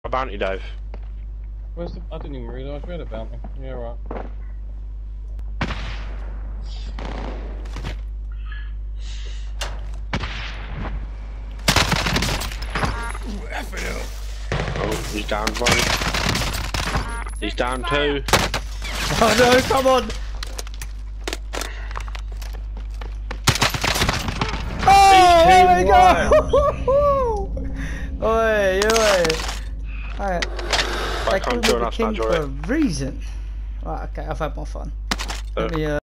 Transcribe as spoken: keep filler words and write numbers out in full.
A bounty, Dave. Where's the... I didn't even realise we had a bounty. Yeah, right. Ooh, F it up. Oh, he's down one. He's down two. Oh no, come on! Oh, there we go! Oi, oi! Alright. They called me the king for a reason. Right, okay, I've had my fun. Let me, uh